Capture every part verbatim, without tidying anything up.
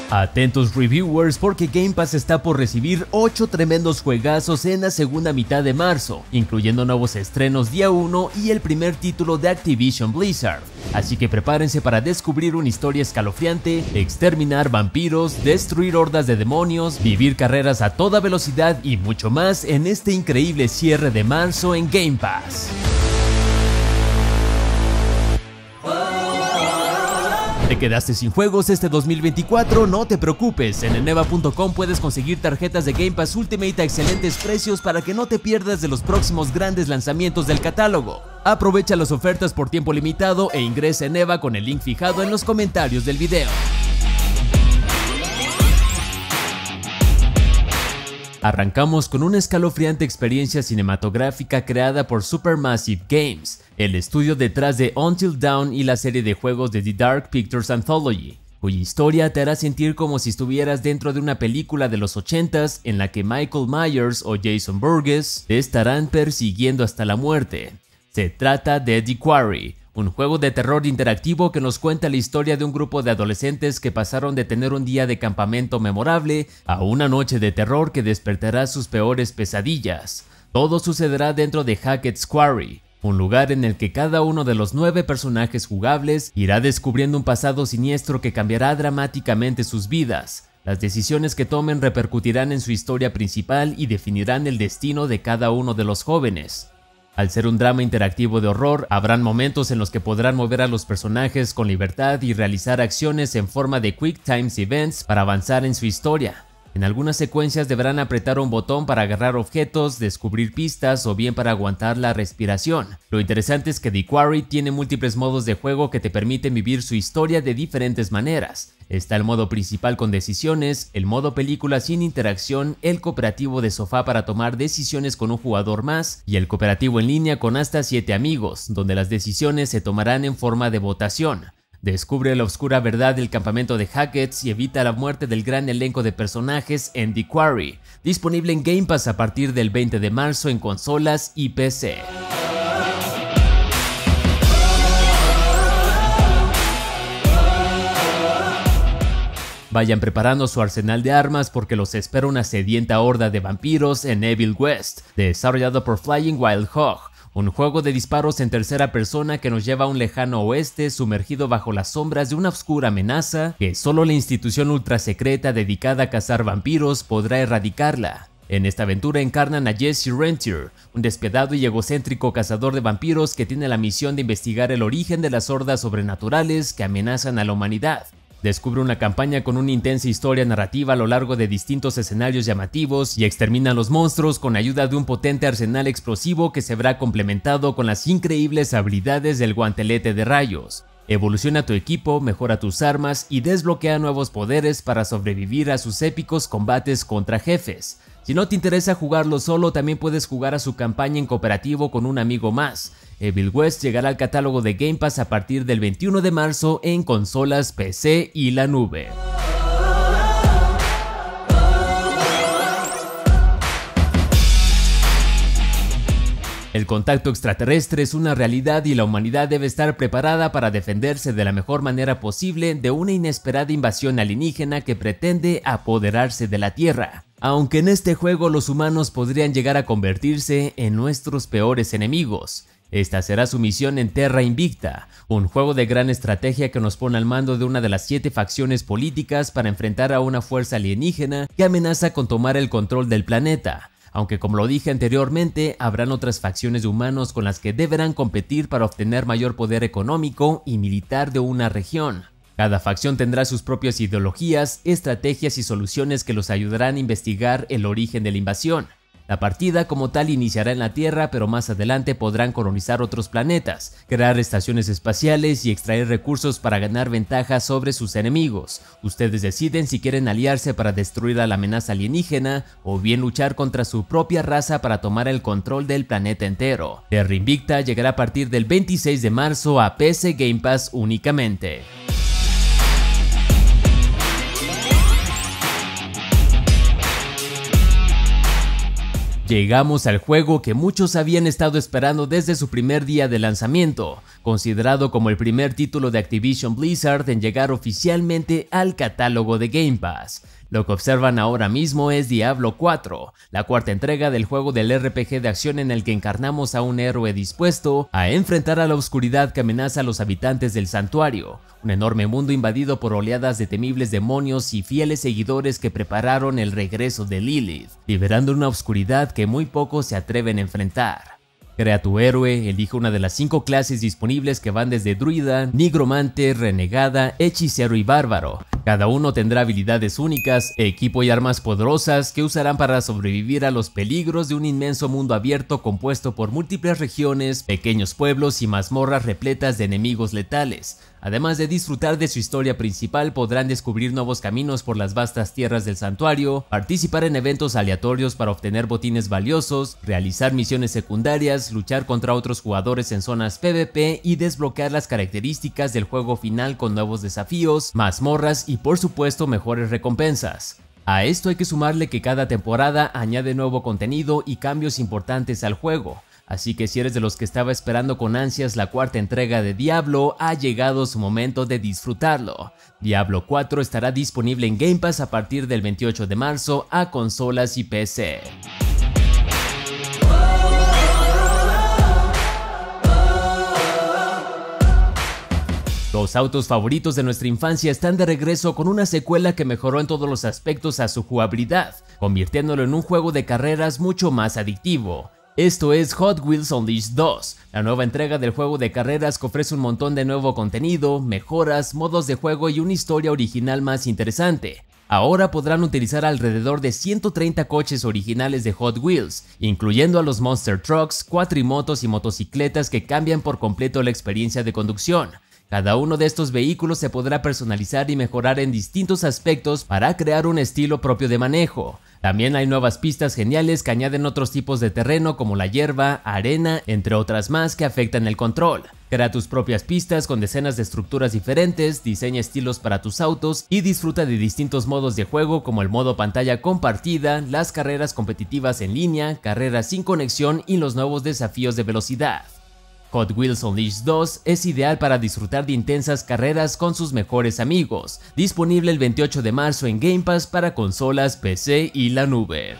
Atentos reviewers, porque Game Pass está por recibir ocho tremendos juegazos en la segunda mitad de marzo, incluyendo nuevos estrenos día uno y el primer título de Activision Blizzard. Así que prepárense para descubrir una historia escalofriante, exterminar vampiros, destruir hordas de demonios, vivir carreras a toda velocidad y mucho más en este increíble cierre de marzo en Game Pass. ¿Te quedaste sin juegos este dos mil veinticuatro? No te preocupes, en eneva punto com puedes conseguir tarjetas de Game Pass Ultimate a excelentes precios para que no te pierdas de los próximos grandes lanzamientos del catálogo. Aprovecha las ofertas por tiempo limitado e ingresa en Eneva con el link fijado en los comentarios del video. Arrancamos con una escalofriante experiencia cinematográfica creada por Supermassive Games, el estudio detrás de Until Dawn y la serie de juegos de The Dark Pictures Anthology, cuya historia te hará sentir como si estuvieras dentro de una película de los ochentas en la que Michael Myers o Jason Voorhees te estarán persiguiendo hasta la muerte. Se trata de The Quarry, un juego de terror interactivo que nos cuenta la historia de un grupo de adolescentes que pasaron de tener un día de campamento memorable a una noche de terror que despertará sus peores pesadillas. Todo sucederá dentro de Hackett's Quarry, un lugar en el que cada uno de los nueve personajes jugables irá descubriendo un pasado siniestro que cambiará dramáticamente sus vidas. Las decisiones que tomen repercutirán en su historia principal y definirán el destino de cada uno de los jóvenes. Al ser un drama interactivo de horror, habrán momentos en los que podrán mover a los personajes con libertad y realizar acciones en forma de Quick Time Events para avanzar en su historia. En algunas secuencias deberán apretar un botón para agarrar objetos, descubrir pistas o bien para aguantar la respiración. Lo interesante es que The Quarry tiene múltiples modos de juego que te permiten vivir su historia de diferentes maneras. Está el modo principal con decisiones, el modo película sin interacción, el cooperativo de sofá para tomar decisiones con un jugador más y el cooperativo en línea con hasta siete amigos, donde las decisiones se tomarán en forma de votación. Descubre la oscura verdad del campamento de Hackett's y evita la muerte del gran elenco de personajes en The Quarry, disponible en Game Pass a partir del veinte de marzo en consolas y P C. Vayan preparando su arsenal de armas porque los espera una sedienta horda de vampiros en Evil West, desarrollado por Flying Wild Hog, un juego de disparos en tercera persona que nos lleva a un lejano oeste sumergido bajo las sombras de una oscura amenaza que solo la institución ultrasecreta dedicada a cazar vampiros podrá erradicarla. En esta aventura encarnan a Jesse Rentier, un despiadado y egocéntrico cazador de vampiros que tiene la misión de investigar el origen de las hordas sobrenaturales que amenazan a la humanidad. Descubre una campaña con una intensa historia narrativa a lo largo de distintos escenarios llamativos y extermina a los monstruos con ayuda de un potente arsenal explosivo que se verá complementado con las increíbles habilidades del guantelete de rayos. Evoluciona tu equipo, mejora tus armas y desbloquea nuevos poderes para sobrevivir a sus épicos combates contra jefes. Si no te interesa jugarlo solo, también puedes jugar a su campaña en cooperativo con un amigo más. Evil West llegará al catálogo de Game Pass a partir del veintiuno de marzo en consolas, P C y la nube. El contacto extraterrestre es una realidad y la humanidad debe estar preparada para defenderse de la mejor manera posible de una inesperada invasión alienígena que pretende apoderarse de la Tierra. Aunque en este juego los humanos podrían llegar a convertirse en nuestros peores enemigos. Esta será su misión en Terra Invicta, un juego de gran estrategia que nos pone al mando de una de las siete facciones políticas para enfrentar a una fuerza alienígena que amenaza con tomar el control del planeta. Aunque como lo dije anteriormente, habrán otras facciones de humanos con las que deberán competir para obtener mayor poder económico y militar de una región. Cada facción tendrá sus propias ideologías, estrategias y soluciones que los ayudarán a investigar el origen de la invasión. La partida como tal iniciará en la Tierra, pero más adelante podrán colonizar otros planetas, crear estaciones espaciales y extraer recursos para ganar ventaja sobre sus enemigos. Ustedes deciden si quieren aliarse para destruir a la amenaza alienígena o bien luchar contra su propia raza para tomar el control del planeta entero. Terra Invicta llegará a partir del veintiséis de marzo a P C Game Pass únicamente. Llegamos al juego que muchos habían estado esperando desde su primer día de lanzamiento, considerado como el primer título de Activision Blizzard en llegar oficialmente al catálogo de Game Pass. Lo que observan ahora mismo es Diablo cuatro, la cuarta entrega del juego del R P G de acción en el que encarnamos a un héroe dispuesto a enfrentar a la oscuridad que amenaza a los habitantes del santuario, un enorme mundo invadido por oleadas de temibles demonios y fieles seguidores que prepararon el regreso de Lilith, liberando una oscuridad que muy pocos se atreven a enfrentar. Crea tu héroe, elige una de las cinco clases disponibles que van desde druida, nigromante, renegada, hechicero y bárbaro. Cada uno tendrá habilidades únicas, equipo y armas poderosas que usarán para sobrevivir a los peligros de un inmenso mundo abierto compuesto por múltiples regiones, pequeños pueblos y mazmorras repletas de enemigos letales. Además de disfrutar de su historia principal, podrán descubrir nuevos caminos por las vastas tierras del santuario, participar en eventos aleatorios para obtener botines valiosos, realizar misiones secundarias, luchar contra otros jugadores en zonas PvP y desbloquear las características del juego final con nuevos desafíos, mazmorras y por supuesto mejores recompensas. A esto hay que sumarle que cada temporada añade nuevo contenido y cambios importantes al juego. Así que si eres de los que estaba esperando con ansias la cuarta entrega de Diablo, ha llegado su momento de disfrutarlo. Diablo cuatro estará disponible en Game Pass a partir del veintiocho de marzo a consolas y P C. Los autos favoritos de nuestra infancia están de regreso con una secuela que mejoró en todos los aspectos a su jugabilidad, convirtiéndolo en un juego de carreras mucho más adictivo. Esto es Hot Wheels Unleashed dos, la nueva entrega del juego de carreras que ofrece un montón de nuevo contenido, mejoras, modos de juego y una historia original más interesante. Ahora podrán utilizar alrededor de ciento treinta coches originales de Hot Wheels, incluyendo a los Monster Trucks, cuatrimotos y motocicletas que cambian por completo la experiencia de conducción. Cada uno de estos vehículos se podrá personalizar y mejorar en distintos aspectos para crear un estilo propio de manejo. También hay nuevas pistas geniales que añaden otros tipos de terreno como la hierba, arena, entre otras más que afectan el control. Crea tus propias pistas con decenas de estructuras diferentes, diseña estilos para tus autos y disfruta de distintos modos de juego como el modo pantalla compartida, las carreras competitivas en línea, carreras sin conexión y los nuevos desafíos de velocidad. Hot Wheels Unleashed dos es ideal para disfrutar de intensas carreras con sus mejores amigos, disponible el veintiocho de marzo en Game Pass para consolas, P C y la nube.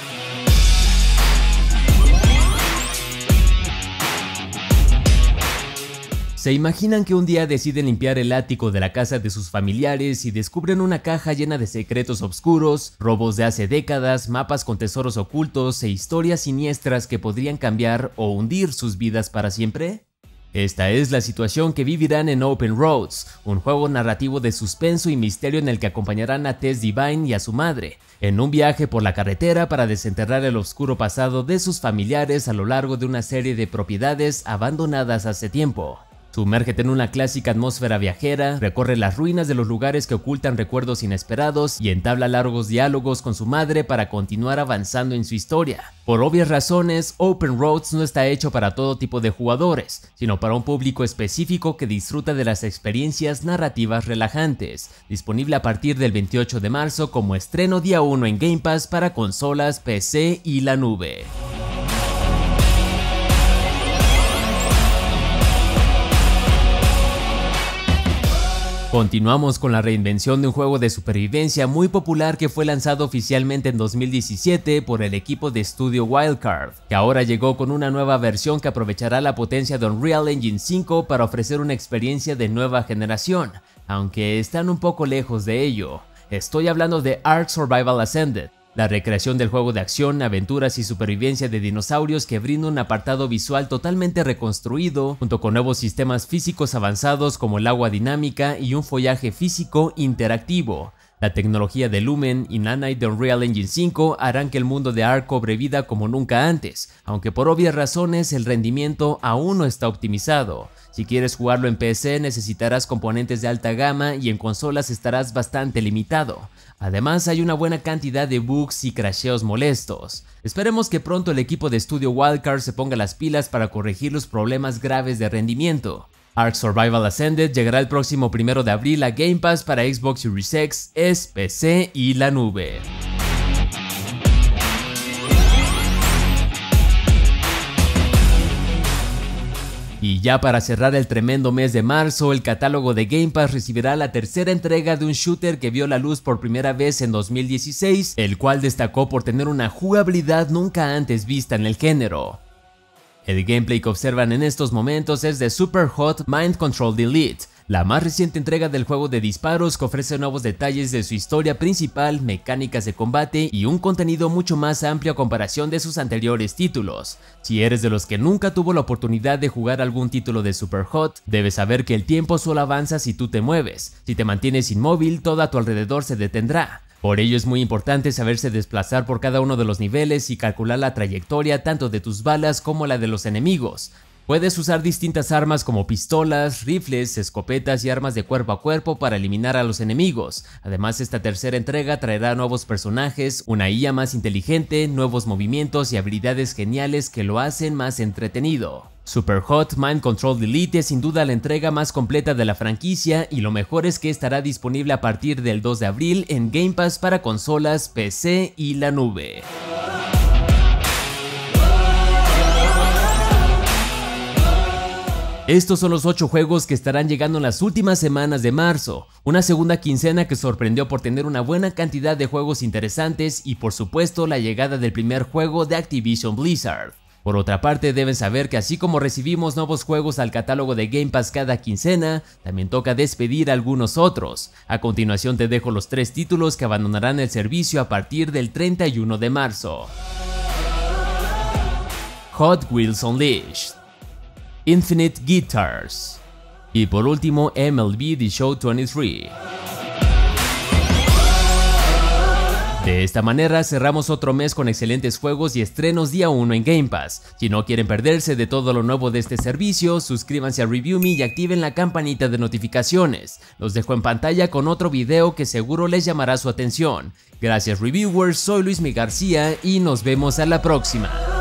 ¿Se imaginan que un día deciden limpiar el ático de la casa de sus familiares y descubren una caja llena de secretos oscuros, robos de hace décadas, mapas con tesoros ocultos e historias siniestras que podrían cambiar o hundir sus vidas para siempre? Esta es la situación que vivirán en Open Roads, un juego narrativo de suspenso y misterio en el que acompañarán a Tess Divine y a su madre, en un viaje por la carretera para desenterrar el oscuro pasado de sus familiares a lo largo de una serie de propiedades abandonadas hace tiempo. Sumérgete en una clásica atmósfera viajera, recorre las ruinas de los lugares que ocultan recuerdos inesperados y entabla largos diálogos con su madre para continuar avanzando en su historia. Por obvias razones, Open Roads no está hecho para todo tipo de jugadores, sino para un público específico que disfruta de las experiencias narrativas relajantes. Disponible a partir del veintiocho de marzo como estreno día uno en Game Pass para consolas, P C y la nube. Continuamos con la reinvención de un juego de supervivencia muy popular que fue lanzado oficialmente en dos mil diecisiete por el equipo de estudio Wildcard, que ahora llegó con una nueva versión que aprovechará la potencia de Unreal Engine cinco para ofrecer una experiencia de nueva generación, aunque están un poco lejos de ello. Estoy hablando de Ark Survival Ascended, la recreación del juego de acción, aventuras y supervivencia de dinosaurios que brinda un apartado visual totalmente reconstruido, junto con nuevos sistemas físicos avanzados como el agua dinámica y un follaje físico interactivo. La tecnología de Lumen y Nanite de Unreal Engine cinco harán que el mundo de Ark cobre vida como nunca antes, aunque por obvias razones el rendimiento aún no está optimizado. Si quieres jugarlo en P C necesitarás componentes de alta gama y en consolas estarás bastante limitado. Además hay una buena cantidad de bugs y crasheos molestos. Esperemos que pronto el equipo de estudio Wildcard se ponga las pilas para corregir los problemas graves de rendimiento. Ark Survival Ascended llegará el próximo primero de abril a Game Pass para Xbox Series X, S, P C y la nube. Y ya para cerrar el tremendo mes de marzo, el catálogo de Game Pass recibirá la tercera entrega de un shooter que vio la luz por primera vez en dos mil dieciséis, el cual destacó por tener una jugabilidad nunca antes vista en el género. El gameplay que observan en estos momentos es de Superhot Mind Control Delete, la más reciente entrega del juego de disparos que ofrece nuevos detalles de su historia principal, mecánicas de combate y un contenido mucho más amplio a comparación de sus anteriores títulos. Si eres de los que nunca tuvo la oportunidad de jugar algún título de Superhot, debes saber que el tiempo solo avanza si tú te mueves. Si te mantienes inmóvil, todo a tu alrededor se detendrá. Por ello es muy importante saberse desplazar por cada uno de los niveles y calcular la trayectoria tanto de tus balas como la de los enemigos. Puedes usar distintas armas como pistolas, rifles, escopetas y armas de cuerpo a cuerpo para eliminar a los enemigos. Además, esta tercera entrega traerá nuevos personajes, una I A más inteligente, nuevos movimientos y habilidades geniales que lo hacen más entretenido. Superhot Mind Control Delete es sin duda la entrega más completa de la franquicia y lo mejor es que estará disponible a partir del dos de abril en Game Pass para consolas, P C y la nube. Estos son los ocho juegos que estarán llegando en las últimas semanas de marzo, una segunda quincena que sorprendió por tener una buena cantidad de juegos interesantes y por supuesto la llegada del primer juego de Activision Blizzard. Por otra parte, deben saber que así como recibimos nuevos juegos al catálogo de Game Pass cada quincena, también toca despedir a algunos otros. A continuación te dejo los tres títulos que abandonarán el servicio a partir del treinta y uno de marzo. Hot Wheels Unleashed, Infinite Guitars y por último M L B The Show veintitrés. De esta manera cerramos otro mes con excelentes juegos y estrenos día uno en Game Pass. Si no quieren perderse de todo lo nuevo de este servicio, suscríbanse a Review Me y activen la campanita de notificaciones. Los dejo en pantalla con otro video que seguro les llamará su atención. Gracias reviewers, soy Luis Mi García y nos vemos a la próxima.